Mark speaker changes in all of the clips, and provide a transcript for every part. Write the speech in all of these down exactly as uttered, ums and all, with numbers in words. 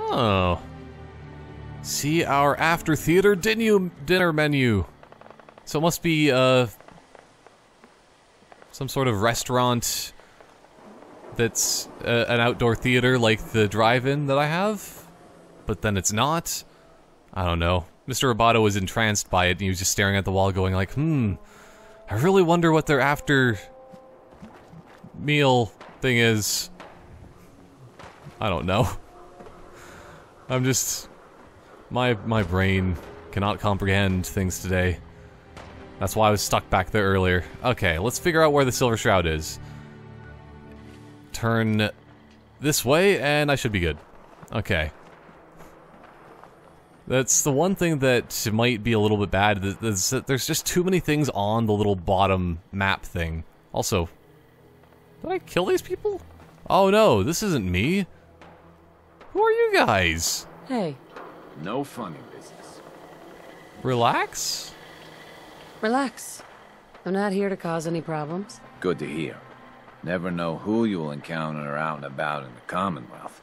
Speaker 1: Oh. See our after theater dinu dinner menu. So it must be, uh... some sort of restaurant that's uh, an outdoor theater like the drive-in that I have? But then it's not? I don't know. Mister Roboto was entranced by it, and he was just staring at the wall going like, hmm, I really wonder what their after meal thing is. I don't know. I'm just... My, my brain cannot comprehend things today. That's why I was stuck back there earlier. Okay, let's figure out where the Silver Shroud is. Turn this way, and I should be good. Okay. That's the one thing that might be a little bit bad. Is that there's just too many things on the little bottom map thing. Also, did I kill these people? Oh no, this isn't me. Who are you guys?
Speaker 2: Hey.
Speaker 3: No funny business.
Speaker 1: Relax?
Speaker 2: Relax. I'm not here to cause any problems.
Speaker 3: Good to hear. Never know who you'll encounter out and about in the Commonwealth.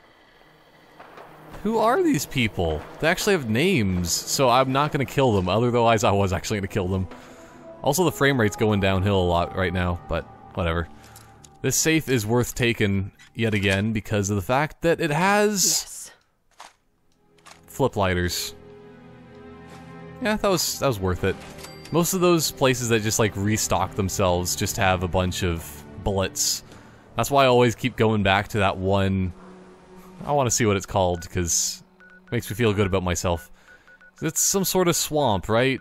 Speaker 1: Who are these people? They actually have names, so I'm not gonna kill them. Otherwise, I was actually gonna kill them. Also, the frame rate's going downhill a lot right now, but whatever. This safe is worth taking yet again because of the fact that it has...
Speaker 2: Yes.
Speaker 1: Flip lighters. Yeah, that was, that was worth it. Most of those places that just like restock themselves just have a bunch of bullets. That's why I always keep going back to that one. I want to see what it's called because it makes me feel good about myself. It's some sort of swamp, right?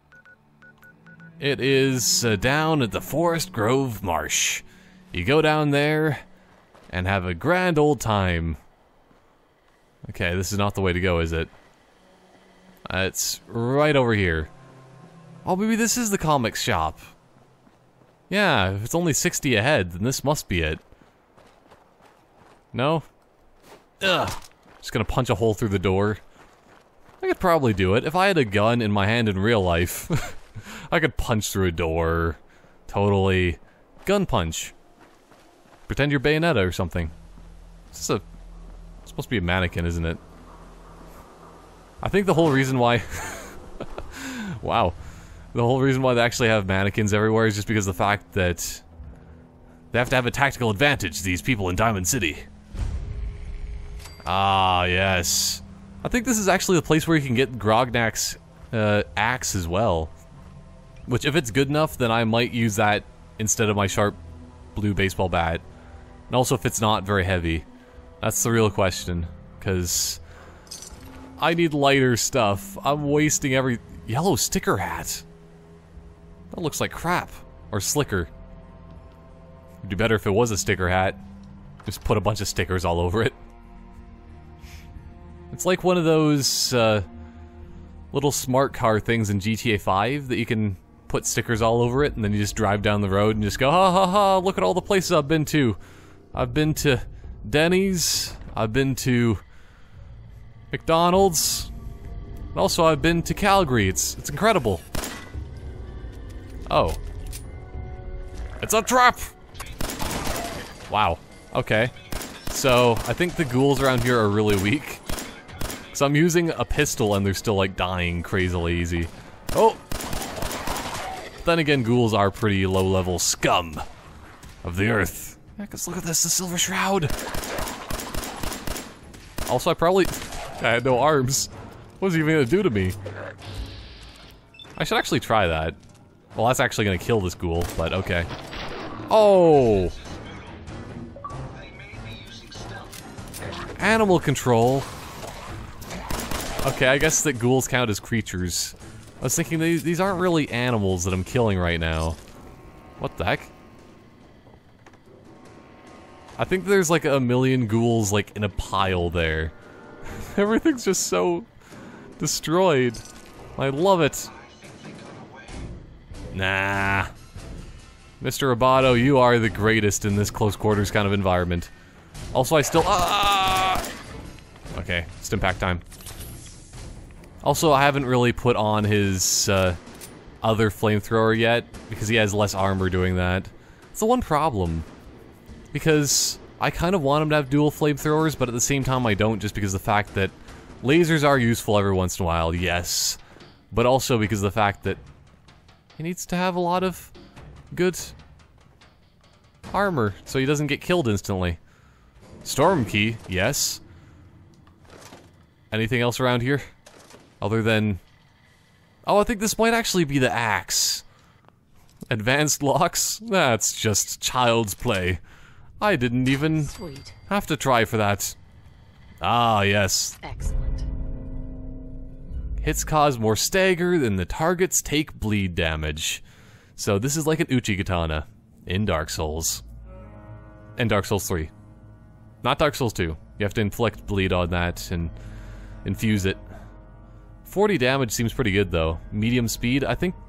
Speaker 1: It is uh, down at the Forest Grove Marsh. You go down there and have a grand old time. Okay, this is not the way to go, is it? Uh, it's right over here. Oh, maybe this is the comics shop. Yeah, if it's only sixty ahead, then this must be it. No? Ugh. Just gonna punch a hole through the door. I could probably do it. If I had a gun in my hand in real life, I could punch through a door. Totally. Gun punch. Pretend you're Bayonetta or something. This is a... It's supposed to be a mannequin, isn't it? I think the whole reason why... Wow. The whole reason why they actually have mannequins everywhere is just because of the fact that they have to have a tactical advantage, these people in Diamond City. Ah, yes. I think this is actually the place where you can get Grognak's uh, axe as well. Which, if it's good enough, then I might use that instead of my sharp blue baseball bat. And also if it's not very heavy. That's the real question. Because I need lighter stuff. I'm wasting every... Yellow sticker hat. That looks like crap. Or slicker. It'd be better if it was a sticker hat. Just put a bunch of stickers all over it. It's like one of those uh, little smart car things in G T A five that you can put stickers all over it and then you just drive down the road and just go, ha ha ha, look at all the places I've been to. I've been to Denny's, I've been to McDonald's, and also I've been to Calgary. It's, it's incredible. Oh. It's a trap! Wow. Okay. So, I think the ghouls around here are really weak. So I'm using a pistol and they're still like dying crazily easy. Oh! But then again, ghouls are pretty low-level scum of the earth. Yeah, cause look at this, the Silver Shroud! Also, I probably... I had no arms. What was he even gonna do to me? I should actually try that. Well, that's actually gonna kill this ghoul, but okay. Oh! Animal control. Okay, I guess that ghouls count as creatures. I was thinking these, these aren't really animals that I'm killing right now. What the heck? I think there's like a million ghouls like in a pile there. Everything's just so destroyed. I love it. Nah. Mister Roboto, you are the greatest in this close quarters kind of environment. Also, I still... Ah! Okay, Stimpack time. Also, I haven't really put on his uh, other flamethrower yet, because he has less armor doing that. It's the one problem. Because I kind of want him to have dual flamethrowers, but at the same time I don't, just because of the fact that lasers are useful every once in a while, yes. But also because of the fact that he needs to have a lot of good armor, so he doesn't get killed instantly. Storm key, yes. Anything else around here? Other than... Oh, I think this might actually be the axe. Advanced locks? That's just child's play. I didn't even
Speaker 2: Sweet.
Speaker 1: have to try for that. Ah, yes.
Speaker 2: Excellent.
Speaker 1: Hits cause more stagger than the targets take bleed damage. So this is like an Uchi katana in Dark Souls. And Dark Souls three. Not Dark Souls two. You have to inflict bleed on that and infuse it. forty damage seems pretty good though. Medium speed, I think...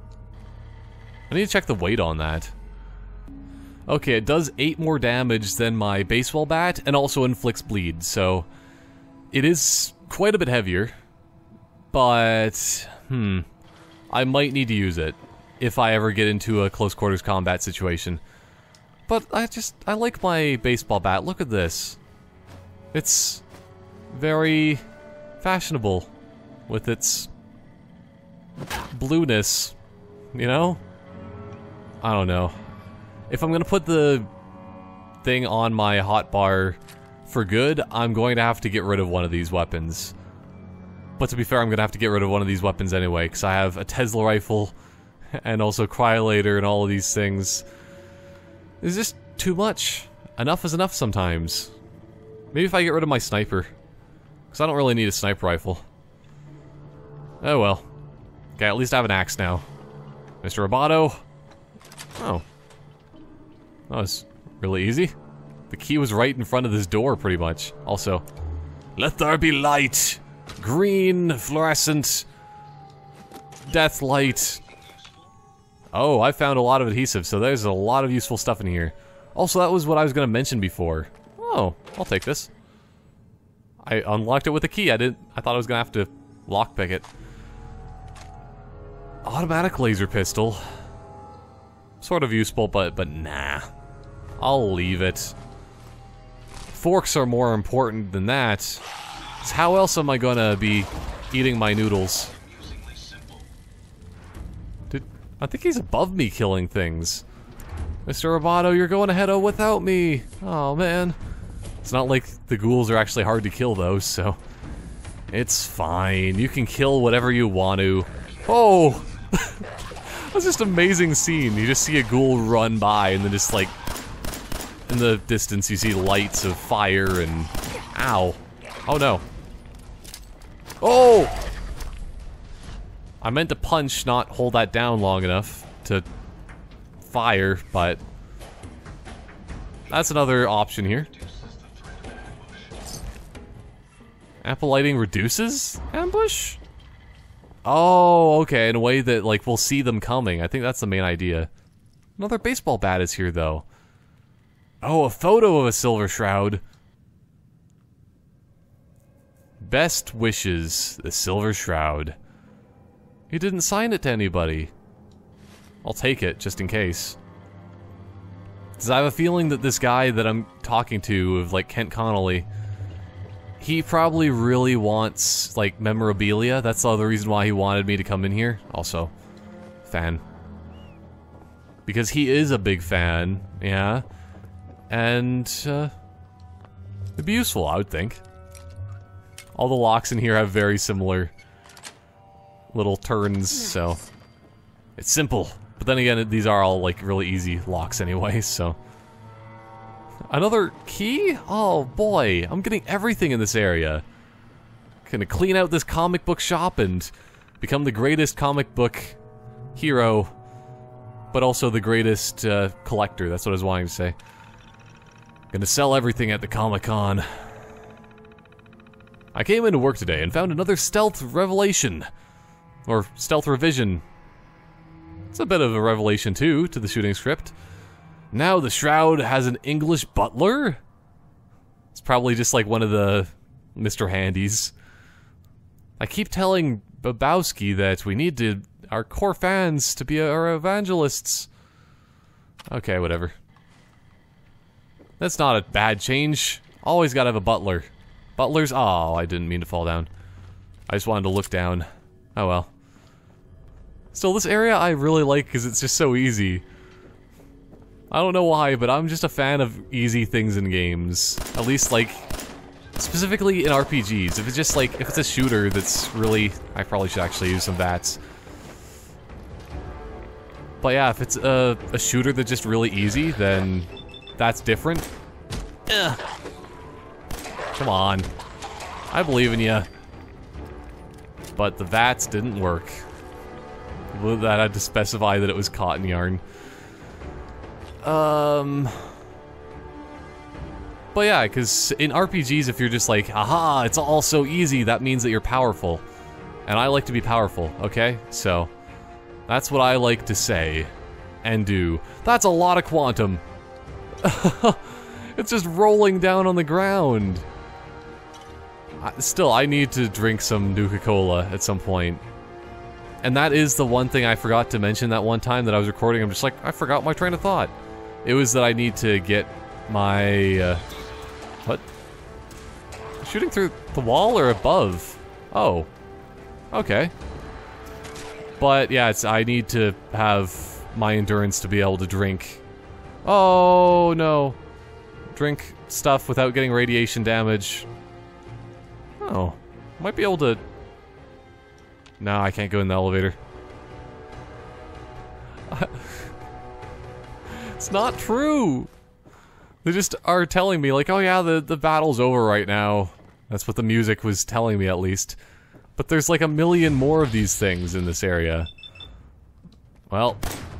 Speaker 1: I need to check the weight on that. Okay, it does eight more damage than my baseball bat and also inflicts bleed, so... It is quite a bit heavier. But... Hmm... I might need to use it if I ever get into a close quarters combat situation. But I just... I like my baseball bat. Look at this. It's... very... fashionable. With its... blueness. You know? I don't know. If I'm gonna put the thing on my hotbar for good, I'm going to have to get rid of one of these weapons. But to be fair, I'm gonna have to get rid of one of these weapons anyway, because I have a Tesla rifle, and also Cryolator and all of these things. It's just too much. Enough is enough sometimes. Maybe if I get rid of my sniper. Because I don't really need a sniper rifle. Oh well. Okay, at least I have an axe now. Mister Roboto. Oh. That was really easy. The key was right in front of this door, pretty much. Also, let there be light! Green, fluorescent, death light. Oh, I found a lot of adhesive, so there's a lot of useful stuff in here. Also, that was what I was going to mention before. Oh, I'll take this. I unlocked it with a key. I didn't. I thought I was going to have to lockpick it. Automatic laser pistol. Sort of useful, but but nah. I'll leave it. Forks are more important than that. 'Cause how else am I gonna be eating my noodles? Dude, I think he's above me killing things. Mister Roboto, you're going ahead without me. Oh man. It's not like the ghouls are actually hard to kill though, so... It's fine. You can kill whatever you want to. Oh! That's just an amazing scene. You just see a ghoul run by and then just like... In the distance you see lights of fire and... Ow. Oh no. Oh! I meant to punch, not hold that down long enough to fire, but... That's another option here. Apple lighting reduces ambush? Oh, okay, in a way that, like, we'll see them coming. I think that's the main idea. Another baseball bat is here, though. Oh, a photo of a silver shroud. Best wishes, the silver shroud. He didn't sign it to anybody. I'll take it, just in case. Because I have a feeling that this guy that I'm talking to, of, like, Kent Connolly... He probably really wants, like, memorabilia. That's the other reason why he wanted me to come in here. Also, fan. Because he is a big fan, yeah. And, uh, it'd be useful, I would think. All the locks in here have very similar little turns, so... It's simple. But then again, these are all, like, really easy locks anyway, so... Another key? Oh boy, I'm getting everything in this area. Gonna clean out this comic book shop and become the greatest comic book hero, but also the greatest uh, collector, that's what I was wanting to say. Gonna sell everything at the Comic-Con. I came into work today and found another stealth revelation. Or stealth revision. It's a bit of a revelation too, to the shooting script. Now the Shroud has an English butler? It's probably just like one of the Mister Handys. I keep telling Babowski that we need to, our core fans to be our evangelists. Okay, whatever. That's not a bad change. Always gotta have a butler. Butlers? Oh, I didn't mean to fall down. I just wanted to look down. Oh well. Still, this area I really like because it's just so easy. I don't know why, but I'm just a fan of easy things in games. At least, like, specifically in R P Gs. If it's just, like, if it's a shooter that's really... I probably should actually use some V A Ts. But yeah, if it's a, a shooter that's just really easy, then that's different. Ugh. Come on. I believe in you. But the V A Ts didn't work. That had to specify that it was cotton yarn. Um... But yeah, because in R P Gs, if you're just like, aha, it's all so easy, that means that you're powerful. And I like to be powerful, okay? So, that's what I like to say. And do. That's a lot of quantum. It's just rolling down on the ground. I, still, I need to drink some Nuka-Cola at some point. And that is the one thing I forgot to mention that one time that I was recording. I'm just like, I forgot my train of thought. It was that I need to get my... Uh, what? Shooting through the wall or above? Oh. Okay. But yeah, it's I need to have my endurance to be able to drink. Oh no. Drink stuff without getting radiation damage. Oh. Might be able to... No, I can't go in the elevator. It's not true! They just are telling me, like, oh yeah, the, the battle's over right now. That's what the music was telling me, at least. But there's like a million more of these things in this area. Well.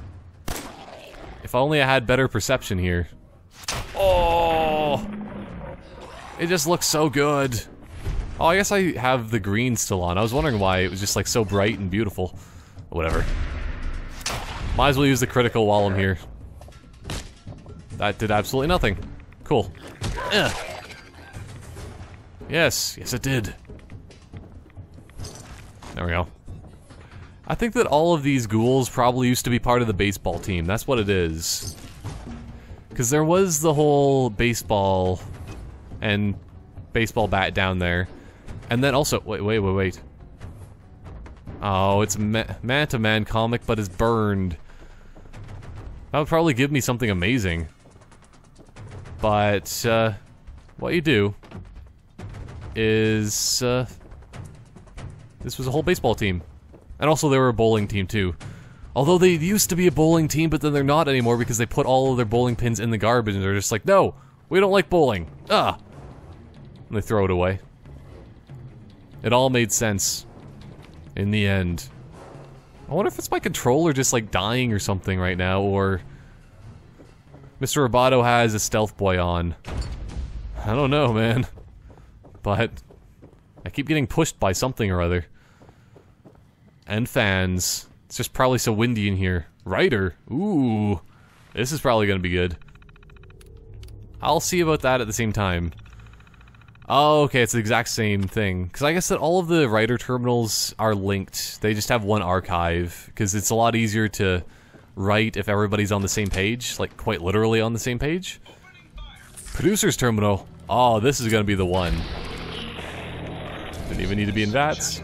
Speaker 1: If only I had better perception here. Oh! It just looks so good. Oh, I guess I have the green still on. I was wondering why it was just like so bright and beautiful. Whatever. Might as well use the critical while I'm here. That did absolutely nothing. Cool. Ugh. Yes, yes it did. There we go. I think that all of these ghouls probably used to be part of the baseball team. That's what it is. Because there was the whole baseball and baseball bat down there. And then also... Wait, wait, wait, wait. Oh, it's Ma Manta Man comic, but it's burned. That would probably give me something amazing. But, uh... what you do... is, uh... this was a whole baseball team. And also they were a bowling team, too. Although they used to be a bowling team, but then they're not anymore because they put all of their bowling pins in the garbage and they're just like, no! We don't like bowling! Ah! And they throw it away. It all made sense. In the end. I wonder if it's my controller just like dying or something right now, or... Mister Roboto has a stealth boy on. I don't know, man. But... I keep getting pushed by something or other. And fans. It's just probably so windy in here. Writer! Ooh! This is probably gonna be good. I'll see about that at the same time. Oh, okay, it's the exact same thing. Because I guess that all of the writer terminals are linked. They just have one archive. Because it's a lot easier to write if everybody's on the same page. Like, quite literally on the same page. Producer's terminal. Oh, this is gonna be the one. Didn't even need to be in V A Ts.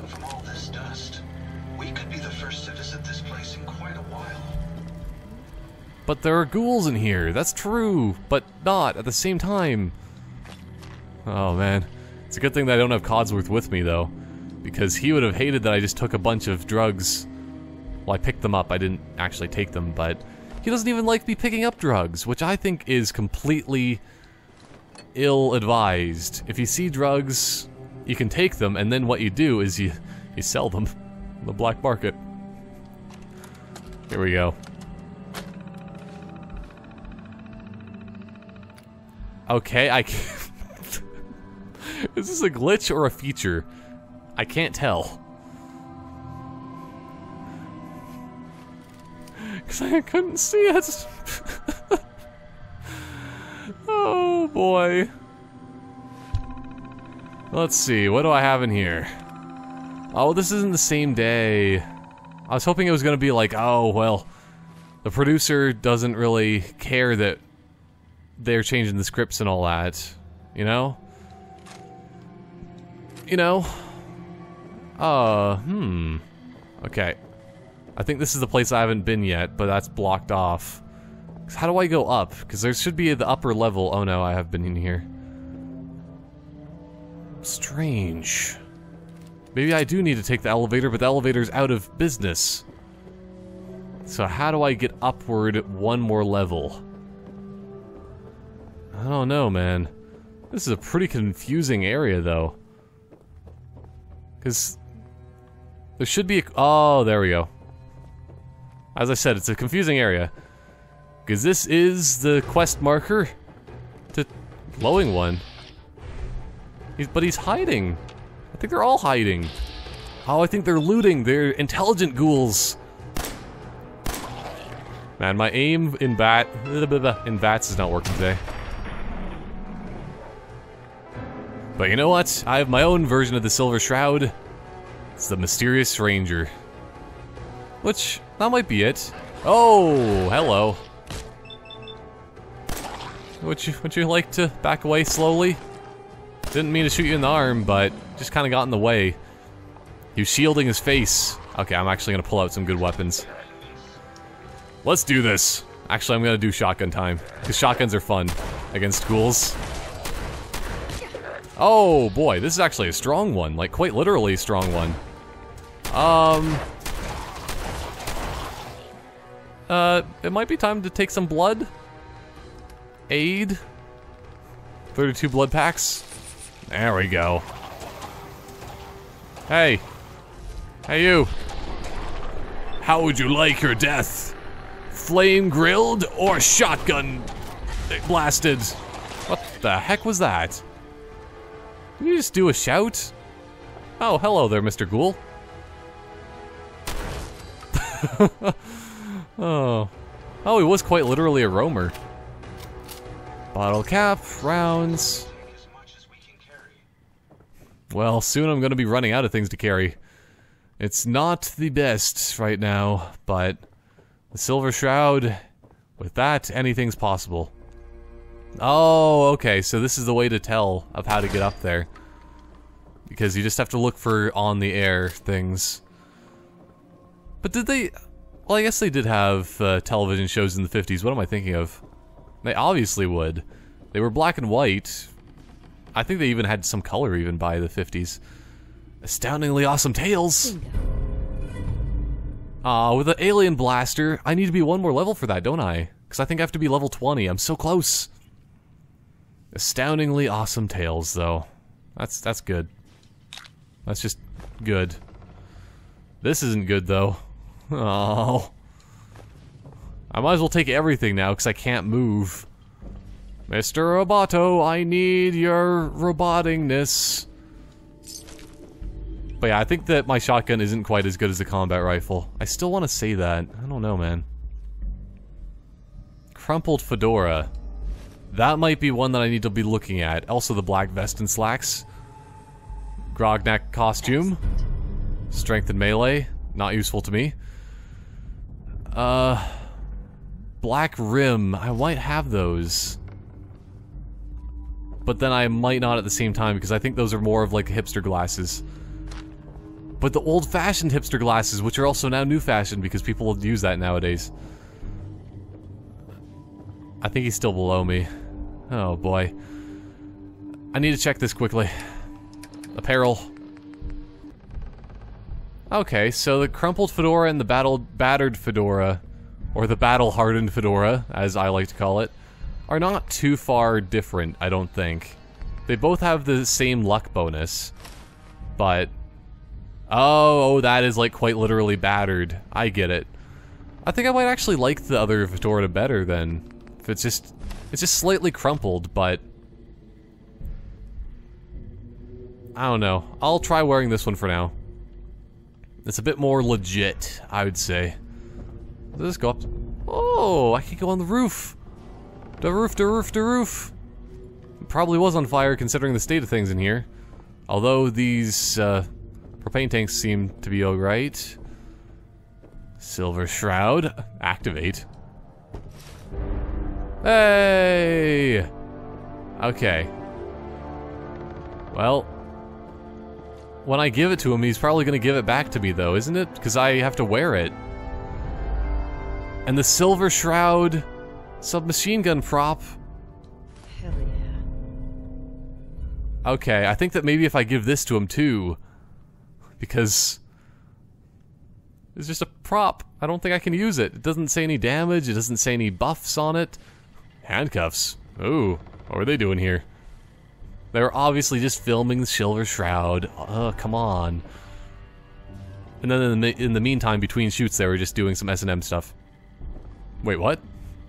Speaker 1: But there are ghouls in here. That's true. But not at the same time. Oh man, it's a good thing that I don't have Codsworth with me though, because he would have hated that I just took a bunch of drugs. Well, I picked them up, I didn't actually take them, but he doesn't even like me picking up drugs, which I think is completely ill-advised. If you see drugs, you can take them, and then what you do is you, you sell them on the black market. Here we go. Okay, I can't... Is this a glitch or a feature? I can't tell. Because I couldn't see it. Oh boy. Let's see, what do I have in here? Oh, this isn't the same day. I was hoping it was gonna be like, oh, well, the producer doesn't really care that they're changing the scripts and all that. You know? You know? Uh, hmm. Okay. I think this is the place I haven't been yet, but that's blocked off. How do I go up? Because there should be the upper level. Oh no, I have been in here. Strange. Maybe I do need to take the elevator, but the elevator's out of business. So how do I get upward one more level? I don't know, man. This is a pretty confusing area, though. Because there should be a... Oh, there we go. As I said, it's a confusing area. Because this is the quest marker to glowing one. He's, but he's hiding. I think they're all hiding. Oh, I think they're looting. They're intelligent ghouls. Man, my aim in bat in bats is not working today. But you know what? I have my own version of the Silver Shroud. It's the Mysterious Stranger. Which, that might be it. Oh, hello. Would you, would you like to back away slowly? Didn't mean to shoot you in the arm, but just kind of got in the way. He was shielding his face. Okay, I'm actually going to pull out some good weapons. Let's do this. Actually, I'm going to do shotgun time. Because shotguns are fun against ghouls. Oh, boy. This is actually a strong one. Like, quite literally a strong one. Um... Uh, it might be time to take some blood. Aid. thirty-two blood packs. There we go. Hey. Hey, you. How would you like your death? Flame grilled or shotgun blasted? What the heck was that? Did you just do a shout? Oh, hello there, Mister Ghoul. Oh. Oh, he was quite literally a roamer. Bottle cap, rounds. Well, soon I'm gonna be running out of things to carry. It's not the best right now, but the Silver Shroud, with that, anything's possible. Oh, okay, so this is the way to tell of how to get up there. Because you just have to look for on-the-air things. But did they... Well, I guess they did have uh, television shows in the fifties. What am I thinking of? They obviously would. They were black and white. I think they even had some color even by the fifties. Astoundingly awesome tales! Aw, uh, with the alien blaster, I need to be one more level for that, don't I? Because I think I have to be level twenty. I'm so close. Astoundingly awesome tales, though. That's that's good. That's just good. This isn't good, though. Oh. I might as well take everything now, because I can't move. Mister Roboto, I need your robotingness. But yeah, I think that my shotgun isn't quite as good as the combat rifle. I still want to say that. I don't know, man. Crumpled fedora. That might be one that I need to be looking at. Also the black vest and slacks. Grognak costume. Strength and melee. Not useful to me. Uh... Black rim. I might have those. But then I might not at the same time, because I think those are more of like hipster glasses. But the old-fashioned hipster glasses, which are also now new-fashioned because people use that nowadays. I think he's still below me. Oh boy. I need to check this quickly. Apparel. Okay, so the crumpled fedora and the battle battered fedora, or the battle-hardened fedora, as I like to call it, are not too far different, I don't think. They both have the same luck bonus, but... Oh, oh, that is like quite literally battered. I get it. I think I might actually like the other fedora better then. If it's just... It's just slightly crumpled, but... I don't know. I'll try wearing this one for now. It's a bit more legit, I would say. Does this go up? Oh, I can go on the roof. The roof, the roof, the roof. It probably was on fire considering the state of things in here. Although these uh, propane tanks seem to be alright. Silver Shroud. Activate. Hey! Okay. Well, when I give it to him, he's probably going to give it back to me, though, isn't it? Because I have to wear it. And the Silver Shroud submachine gun prop.
Speaker 2: Hell yeah.
Speaker 1: Okay, I think that maybe if I give this to him, too. Because it's just a prop. I don't think I can use it. It doesn't say any damage. It doesn't say any buffs on it. Handcuffs. Ooh, what are they doing here? They're obviously just filming the Silver Shroud. Oh, come on. And then in the, in the meantime, between shoots, they were just doing some S and M stuff. Wait, what?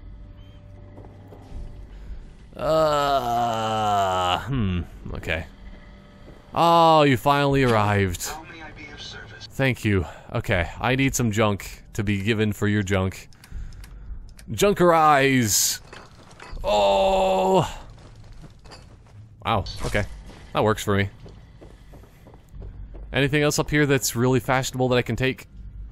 Speaker 1: Uh, hmm, okay. Oh, you finally arrived.
Speaker 4: How may I be of service?
Speaker 1: Thank you. Okay, I need some junk to be given for your junk. Junkerize! Oh! Wow, okay. That works for me. Anything else up here that's really fashionable that I can take?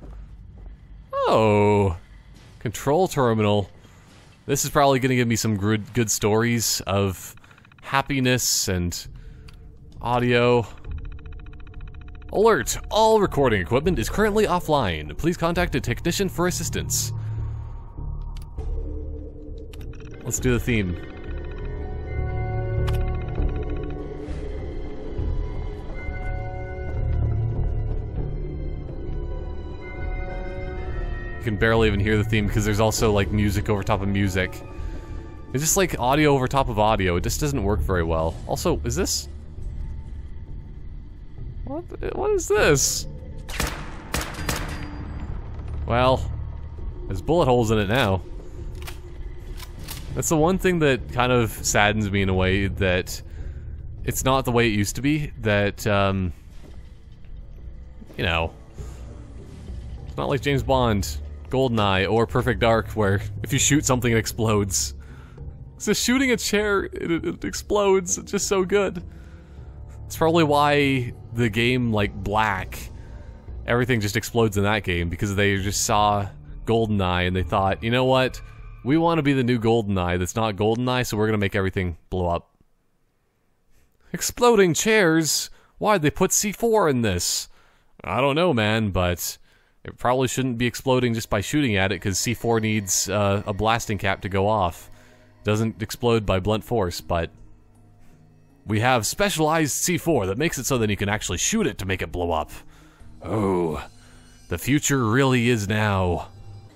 Speaker 1: Oh! Control terminal. This is probably going to give me some good, good stories of happiness and audio. Alert! All recording equipment is currently offline. Please contact a technician for assistance. Let's do the theme. You can barely even hear the theme because there's also like music over top of music. It's just like audio over top of audio. It just doesn't work very well. Also, is this? What? What is this? Well, there's bullet holes in it now. That's the one thing that kind of saddens me in a way, that it's not the way it used to be. That, um, you know, it's not like James Bond, GoldenEye, or Perfect Dark, where if you shoot something, it explodes. So shooting a chair, it, it explodes. It's just so good. It's probably why the game, like Black, everything just explodes in that game, because they just saw GoldenEye and they thought, you know what? We want to be the new GoldenEye that's not GoldenEye, so we're going to make everything blow up. Exploding chairs? Why'd they put C four in this? I don't know, man, but it probably shouldn't be exploding just by shooting at it, because C four needs uh, a blasting cap to go off. Doesn't explode by blunt force, but we have specialized C four that makes it so that you can actually shoot it to make it blow up. Oh, the future really is now.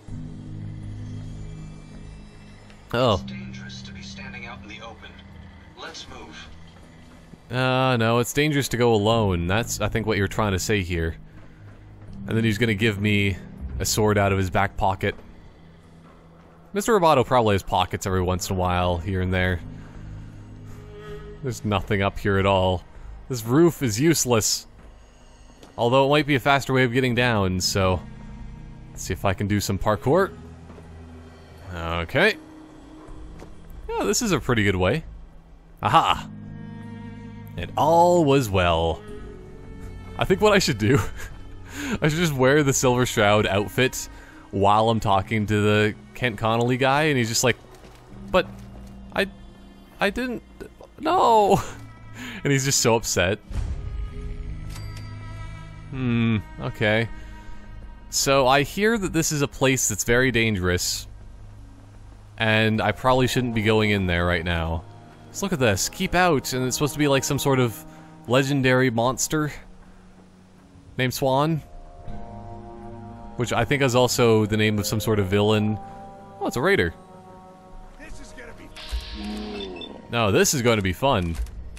Speaker 1: Oh.
Speaker 4: It's dangerous to be standing out in the open. Let's move.
Speaker 1: Uh, no, it's dangerous to go alone. That's, I think, what you're trying to say here. And then he's gonna give me a sword out of his back pocket. Mister Roboto probably has pockets every once in a while, here and there. There's nothing up here at all. This roof is useless. Although it might be a faster way of getting down, so... let's see if I can do some parkour. Okay. Yeah, this is a pretty good way. Aha! And all was well. I think what I should do... I should just wear the Silver Shroud outfit while I'm talking to the Kent Connolly guy, and he's just like, but... I... I didn't... No! And he's just so upset. Hmm, okay. So I hear that this is a place that's very dangerous, and I probably shouldn't be going in there right now. Just look at this. Keep out, and it's supposed to be like some sort of legendary monster named Swan, which I think is also the name of some sort of villain. Oh, it's a raider.
Speaker 4: This is gonna be...
Speaker 1: No, this is going to be fun.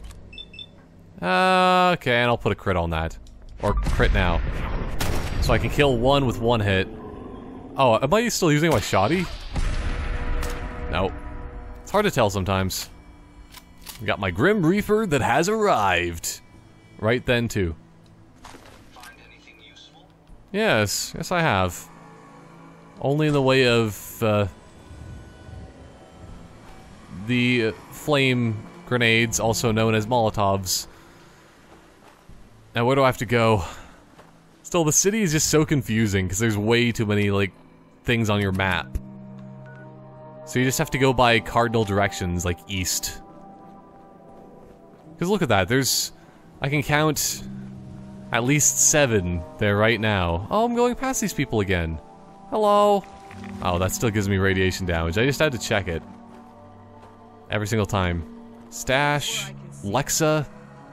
Speaker 1: Uh, okay, and I'll put a crit on that. Or crit now. So I can kill one with one hit. Oh, am I still using my shoddy? No. It's hard to tell sometimes. Got my Grim Reaper that has arrived. Right then, too.
Speaker 4: Find anything useful?
Speaker 1: Yes, yes I have. Only in the way of, uh... the uh, flame grenades, also known as Molotovs. Now where do I have to go? Still, the city is just so confusing, because there's way too many, like, things on your map. So you just have to go by cardinal directions, like east. Because look at that, there's... I can count at least seven there right now. Oh, I'm going past these people again. Hello? Oh, that still gives me radiation damage. I just had to check it. Every single time. Stash. Lexa.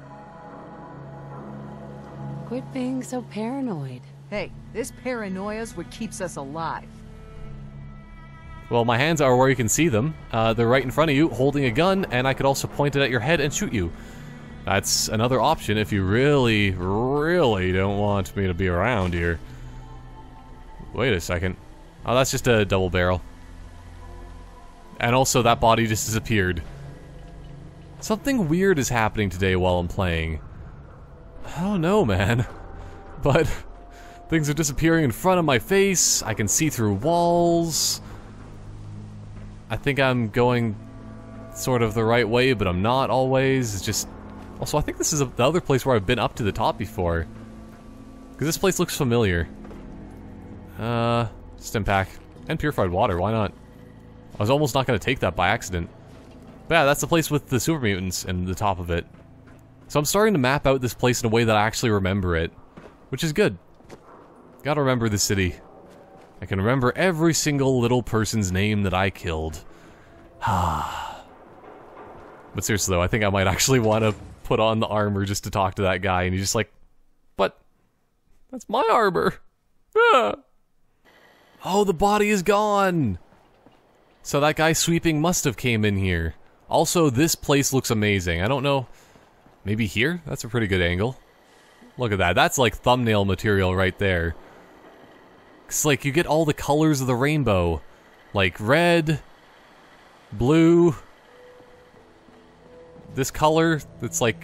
Speaker 2: Quit being so paranoid.
Speaker 5: Hey, this paranoia's what keeps us alive.
Speaker 1: Well, my hands are where you can see them. Uh, they're right in front of you, holding a gun, and I could also point it at your head and shoot you. That's another option if you really, really don't want me to be around here. Wait a second. Oh, that's just a double barrel. And also, that body just disappeared. Something weird is happening today while I'm playing. I don't know, man. But things are disappearing in front of my face. I can see through walls. I think I'm going sort of the right way, but I'm not always. It's just... Also, I think this is a, the other place where I've been up to the top before. Because this place looks familiar. Uh, stim pack. And purified water, why not? I was almost not going to take that by accident. But yeah, that's the place with the super mutants and the top of it. So I'm starting to map out this place in a way that I actually remember it. Which is good. Gotta remember the city. I can remember every single little person's name that I killed. But seriously though, I think I might actually want to put on the armor just to talk to that guy, and he's just like, but that's my armor. Ah. Oh, the body is gone. So that guy sweeping must have came in here. Also, this place looks amazing. I don't know, maybe here? That's a pretty good angle. Look at that, that's like thumbnail material right there. It's like you get all the colors of the rainbow. Like red, blue, this color that's like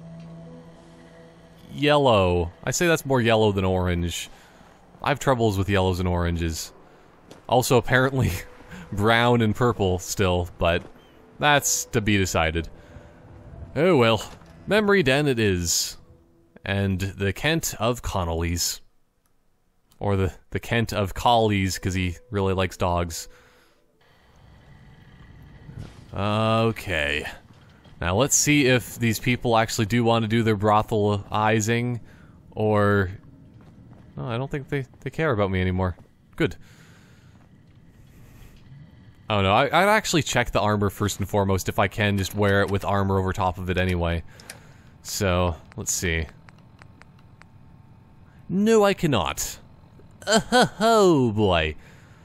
Speaker 1: yellow. I say that's more yellow than orange. I have troubles with yellows and oranges. Also apparently brown and purple still, but that's to be decided. Oh well, memory den it is. And the Kent of Connolly's. Or the, the Kent of Collies, because he really likes dogs. Okay. Now let's see if these people actually do want to do their brothelizing, or... No, I don't think they, they care about me anymore. Good. Oh no, I, I'd actually check the armor first and foremost if I can just wear it with armor over top of it anyway. So, let's see. No, I cannot. Oh boy.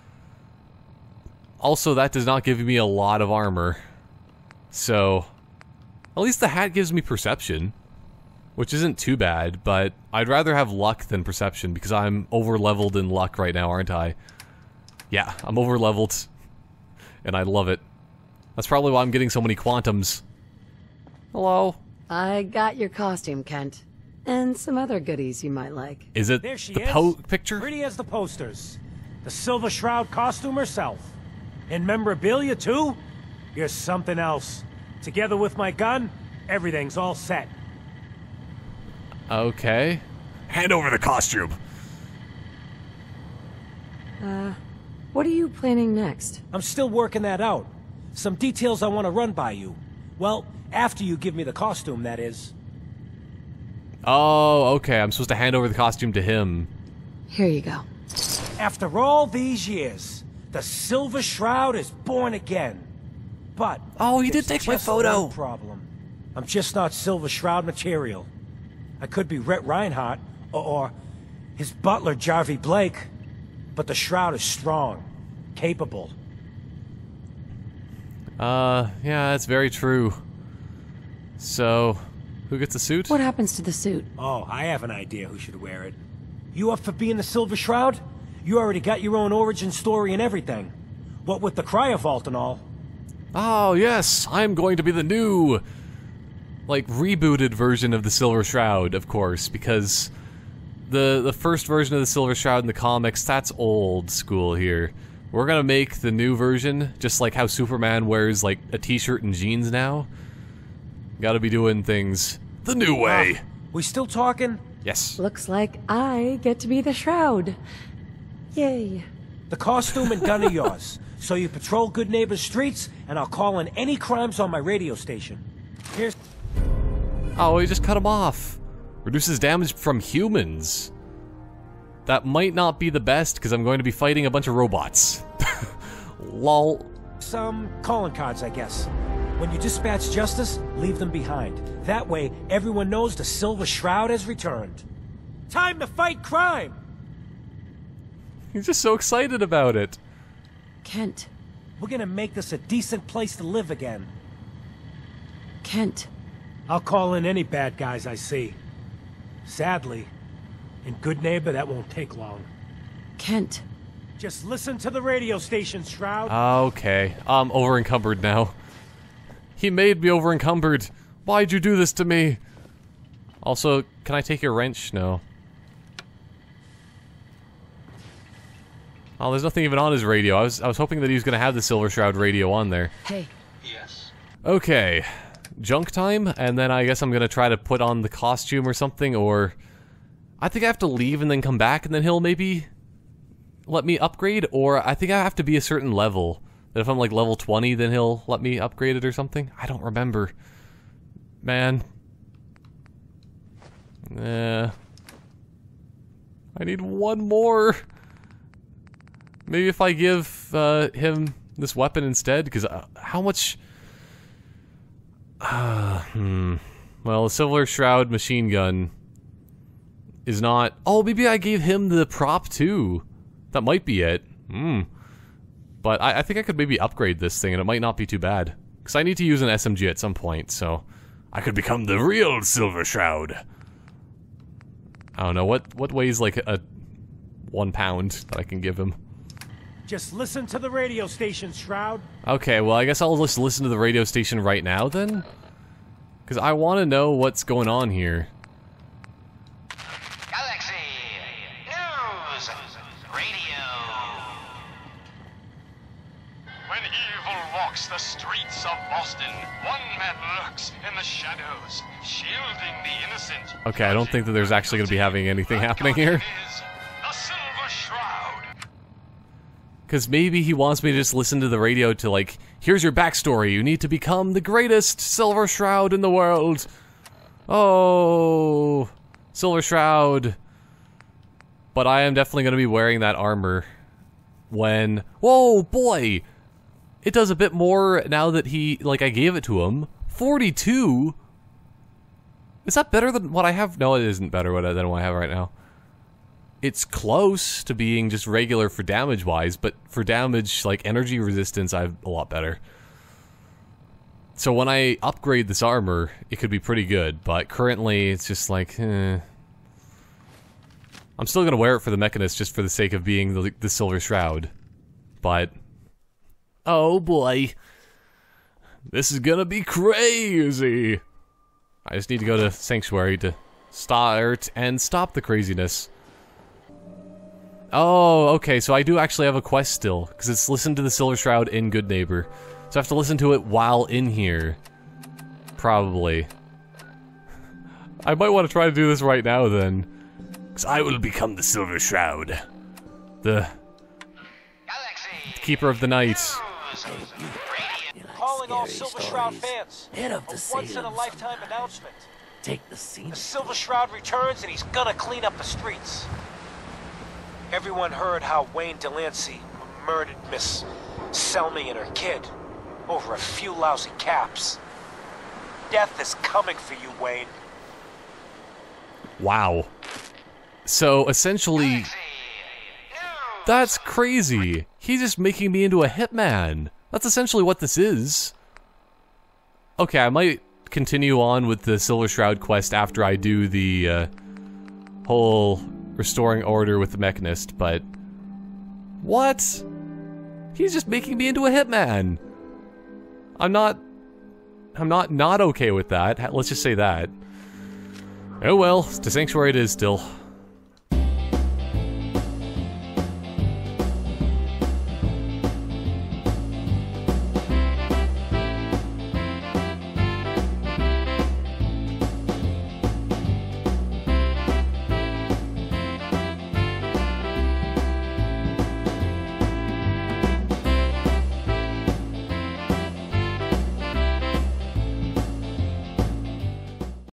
Speaker 1: Also, that does not give me a lot of armor. So, at least the hat gives me perception, which isn't too bad, but I'd rather have luck than perception because I'm over-leveled in luck right now, aren't I? Yeah, I'm over-leveled, and I love it. That's probably why I'm getting so many quantums. Hello?
Speaker 2: I got your costume, Kent. And some other goodies you might like.
Speaker 1: Is it
Speaker 6: There she
Speaker 1: the
Speaker 6: is.
Speaker 1: po picture?
Speaker 6: Pretty as the posters. The Silver Shroud costume herself. And memorabilia, too? You're something else. Together with my gun, everything's all set.
Speaker 1: Okay. Hand over the costume!
Speaker 2: Uh, what are you planning next?
Speaker 6: I'm still working that out. Some details I want to run by you. Well, after you give me the costume, that is.
Speaker 1: Oh, okay, I'm supposed to hand over the costume to him.
Speaker 2: Here you go.
Speaker 6: After all these years, the Silver Shroud is born again. But...
Speaker 1: Oh, he did take my photo!
Speaker 6: One problem. I'm just not Silver Shroud material. I could be Rhett Reinhardt, or, or his butler, Jarvie Blake. But the Shroud is strong, capable.
Speaker 1: Uh, yeah, that's very true. So, who gets the suit?
Speaker 2: What happens to the suit?
Speaker 6: Oh, I have an idea who should wear it. You up for being the Silver Shroud? You already got your own origin story and everything. What with the cryovault and all.
Speaker 1: Oh, yes, I'm going to be the new, like, rebooted version of the Silver Shroud, of course, because the the first version of the Silver Shroud in the comics, that's old school here. We're gonna make the new version, just like how Superman wears, like, a t-shirt and jeans now. Gotta be doing things the new way.
Speaker 6: Uh, we still talking?
Speaker 1: Yes.
Speaker 2: Looks like I get to be the Shroud. Yay.
Speaker 6: The costume and gun are yours, So you patrol Good Neighbor's streets, and I'll call in any crimes on my radio station. Here's...
Speaker 1: Oh, he just cut him off. Reduces damage from humans. That might not be the best, because I'm going to be fighting a bunch of robots. Lol.
Speaker 6: some calling cards, I guess. When you dispatch justice, leave them behind. That way, everyone knows the Silver Shroud has returned. Time to fight crime!
Speaker 1: He's just so excited about it.
Speaker 2: Kent.
Speaker 6: We're gonna make this a decent place to live again.
Speaker 2: Kent.
Speaker 6: I'll call in any bad guys I see. Sadly, in Good Neighbor, that won't take long.
Speaker 2: Kent.
Speaker 6: Just listen to the radio station, Shroud.
Speaker 1: Okay, I'm over encumbered now. He made me over encumbered. Why'd you do this to me? Also, can I take your wrench? No. Oh, there's nothing even on his radio. I was I was hoping that he was gonna have the Silver Shroud radio on there.
Speaker 2: Hey.
Speaker 4: Yes.
Speaker 1: Okay. Junk time, and then I guess I'm gonna try to put on the costume or something, or I think I have to leave and then come back, and then he'll maybe let me upgrade, or I think I have to be a certain level. That if I'm like level twenty, then he'll let me upgrade it or something. I don't remember. Man. Nah. I need one more. Maybe if I give uh, him this weapon instead, because uh, how much... Uh, hmm. Well, a Silver Shroud machine gun is not... Oh, maybe I gave him the prop too. That might be it. Hmm. But I, I think I could maybe upgrade this thing, and it might not be too bad. Because I need to use an S M G at some point, so... I could become the real Silver Shroud. I don't know, what, what weighs like a... one pound that I can give him?
Speaker 6: Just listen to the radio station, Shroud.
Speaker 1: Okay, well, I guess I'll just listen to the radio station right now, then? Because I want to know what's going on here.
Speaker 7: Galaxy News Radio.
Speaker 8: When evil walks the streets of Boston, one man lurks in the shadows, shielding the innocent.
Speaker 1: Okay, I don't think that there's actually going to be having anything happening here.
Speaker 8: The Silver Shroud.
Speaker 1: Because maybe he wants me to just listen to the radio to, like, here's your backstory. You need to become the greatest Silver Shroud in the world. Oh, Silver Shroud. But I am definitely going to be wearing that armor when... Whoa, boy! It does a bit more now that he, like, I gave it to him. forty-two? Is that better than what I have? No, it isn't better than what I have right now. It's close to being just regular for damage-wise, but for damage, like, energy resistance, I have a lot better. So when I upgrade this armor, it could be pretty good, but currently, it's just like, eh. I'm still gonna wear it for the Mechanist just for the sake of being the, the Silver Shroud. But... oh boy. This is gonna be crazy! I just need to go to Sanctuary to start and stop the craziness. Oh, okay, so I do actually have a quest still, because it's listen to the Silver Shroud in Good Neighbor. So I have to listen to it while in here. Probably. I might want to try to do this right now, then. Because I will become the Silver Shroud. The... Keeper of the Night.
Speaker 6: Calling all Silver Shroud fans.
Speaker 9: Head of the
Speaker 6: A once-in-a-lifetime announcement.
Speaker 9: Take the scene.
Speaker 6: The Silver Shroud returns, and he's gonna clean up the streets. Everyone heard how Wayne Delancey murdered Miss Selmy and her kid over a few lousy caps. Death is coming for you, Wayne.
Speaker 1: Wow. So, essentially... That's crazy. He's just making me into a hitman. That's essentially what this is. Okay, I might continue on with the Silver Shroud quest after I do the uh, whole restoring order with the Mechanist, but... What? He's just making me into a hitman. I'm not... I'm not not okay with that. Let's just say that. Oh well, to Sanctuary it is still.